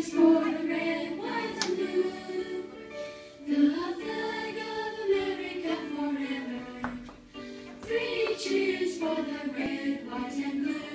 cheers for the red, white, and blue. The flag of America forever. Three cheers for the red, white, and blue.